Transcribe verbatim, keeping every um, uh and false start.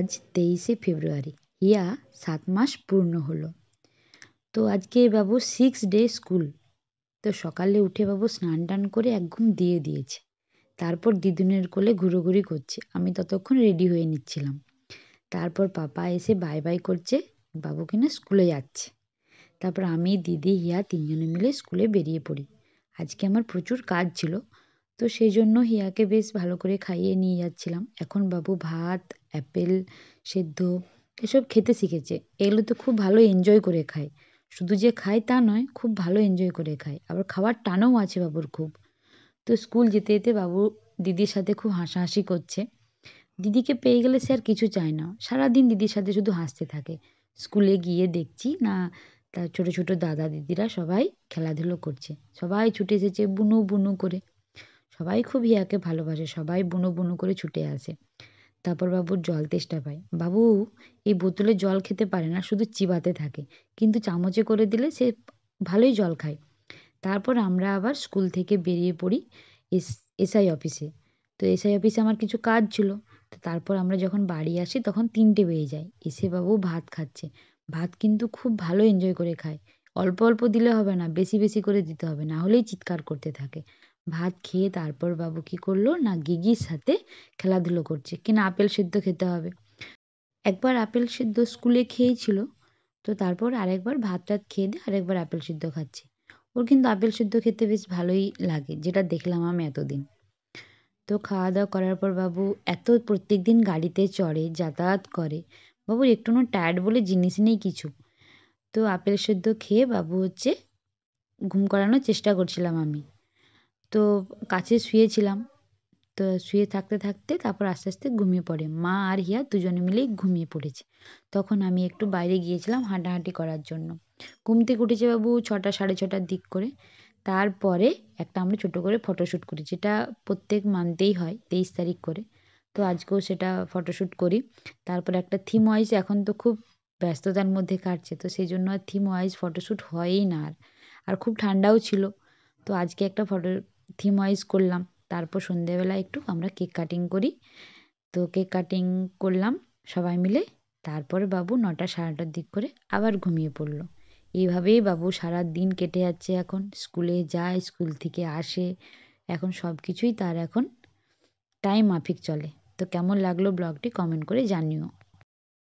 আজ তেইশে ফেব্রুয়ারি, হিয়া সাত মাস পূর্ণ হলো। তো আজকে বাবু সিক্স ডে স্কুল। তো সকালে উঠে বাবু স্নান টান করে এক ঘুম দিয়ে দিয়েছে। তারপর দিদুনের কোলে ঘুরোঘুরি করছে, আমি ততক্ষণ রেডি হয়ে নিচ্ছিলাম। তারপর পাপা এসে বাই বাই করছে, বাবু কিনা স্কুলে যাচ্ছে। তারপর আমি, দিদি, হিয়া তিনজনে মিলে স্কুলে বেরিয়ে পড়ি। আজকে আমার প্রচুর কাজ ছিল, তো সেই জন্য হিয়াকে বেশ ভালো করে খাইয়ে নিয়ে যাচ্ছিলাম। এখন বাবু ভাত, অ্যাপেল সেদ্ধ এসব খেতে শিখেছে। এগুলো তো খুব ভালো এনজয় করে খায়। শুধু যে খায় তা নয়, খুব ভালো এনজয় করে খায়। আবার খাওয়ার টানও আছে বাবুর খুব। তো স্কুল যেতে যেতে বাবু দিদির সাথে খুব হাসাহাসি করছে। দিদিকে পেয়ে গেলে সে আর কিছু চায় না, সারাদিন দিদির সাথে শুধু হাসতে থাকে। স্কুলে গিয়ে দেখছি না তার ছোট ছোট দাদা দিদিরা সবাই খেলাধুলো করছে, সবাই ছুটে এসেছে বুনু বুনু করে। সবাই খুব হিয়াকে ভালোবাসে, সবাই বুনু বুনু করে ছুটে আসে। তারপর বাবুর জল তেষ্টা পায়। বাবু এই বোতলে জল খেতে পারে না, শুধু চিবাতে থাকে, কিন্তু চামচে করে দিলে সে ভালোই জল খায়। তারপর আমরা আবার স্কুল থেকে বেরিয়ে পড়ি এস এসআই অফিসে। তো এসআই অফিসে আমার কিছু কাজ ছিল। তো তারপর আমরা যখন বাড়ি আসি তখন তিনটে বেজে যায়। এসে বাবু ভাত খাচ্ছে। ভাত কিন্তু খুব ভালো এনজয় করে খায়। অল্প অল্প দিলে হবে না, বেশি বেশি করে দিতে হবে, না হলেই চিৎকার করতে থাকে। ভাত খেয়ে তারপর বাবু কী করলো না, গিগির সাথে খেলাধুলো করছে, কিনা আপেল সেদ্ধ খেতে হবে। একবার আপেল সেদ্ধ স্কুলে খেয়েছিল, তো তারপর আরেকবার ভাত টাত খেয়ে দিয়ে আরেকবার আপেল সেদ্ধ খাচ্ছে। ওর কিন্তু আপেল সেদ্ধ খেতে বেশ ভালোই লাগে, যেটা দেখলাম আমি এতদিন। তো খাওয়া দাওয়া করার পর বাবু এত প্রত্যেক দিন গাড়িতে চড়ে, যাতায়াত করে, বাবুর একটুও টায়ার্ড বলে জিনিস নেই কিছু। তো আপেল সেদ্ধ খেয়ে বাবু হচ্ছে ঘুম করানোর চেষ্টা করছিলাম আমি। তো কাছে শুয়েছিলাম। তো শুয়ে থাকতে থাকতে তারপর আস্তে আস্তে ঘুমিয়ে পড়ে। মা আর হিয়া দুজনে মিলেই ঘুমিয়ে পড়েছে। তখন আমি একটু বাইরে গিয়েছিলাম হাঁটাহাঁটি করার জন্য। ঘুম থেকে উঠেছে বাবু ছটা সাড়ে ছটার দিক করে। তারপরে একটা আমরা ছোটো করে ফটোশ্যুট করি, যেটা প্রত্যেক মান্থেই হয় তেইশ তারিখ করে। তো আজকেও সেটা ফটোশ্যুট করি। তারপরে একটা থিম ওয়াইজ এখন তো খুব ব্যস্ততার মধ্যে কাটছে, তো সেই জন্য আর থিম ওয়াইজ ফটোশ্যুট হয়ই না আর। আর খুব ঠান্ডাও ছিল। তো আজকে একটা ফটো থিম ওয়াইজ করলাম। তারপর সন্ধ্যেবেলা একটু আমরা কেক কাটিং করি। তো কেক কাটিং করলাম সবাই মিলে। তারপরে বাবু নটা সাড়ে নটার দিক করে আবার ঘুমিয়ে পড়লো। এইভাবেই বাবু সারা দিন কেটে যাচ্ছে এখন। স্কুলে যায়, স্কুল থেকে আসে, এখন সব কিছুই তার এখন টাইম মাফিক চলে। তো কেমন লাগলো ব্লগটি কমেন্ট করে জানিও।